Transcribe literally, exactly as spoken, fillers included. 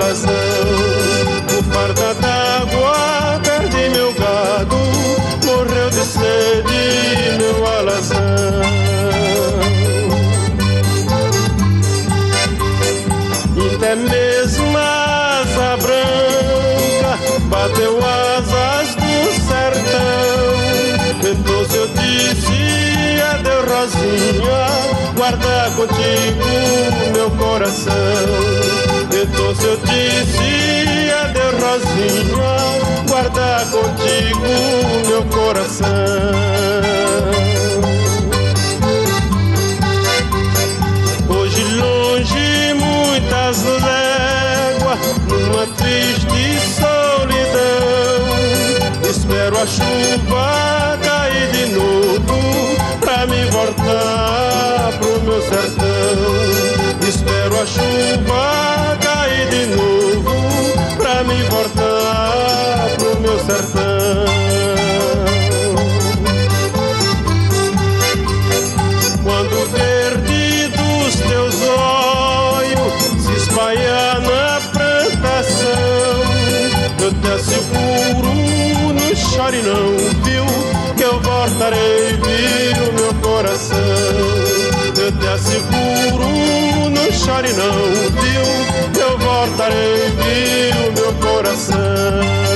alazão. Por farta d'água perdi meu gado, morreu de sede meu alazão. Até mesmo a asa branca bateu asas do sertão. Então se eu disse adeus Rosinha, guarda contigo meu coração. Então se eu disse adeus Rosinha, guarda contigo meu coração. Hoje longe muitas léguas, numa triste solidão, espero a chuva cair de novo pra me voltar pro meu sertão. Espero a chuva cair de novo pra me voltar pro meu sertão. Quando verde dos teus olhos se espalhar na plantação, eu te asseguro, não chore não, viu, que eu voltarei, viu, meu coração. Eu te asseguro, não chore não, viu, que eu voltarei, viu, meu coração.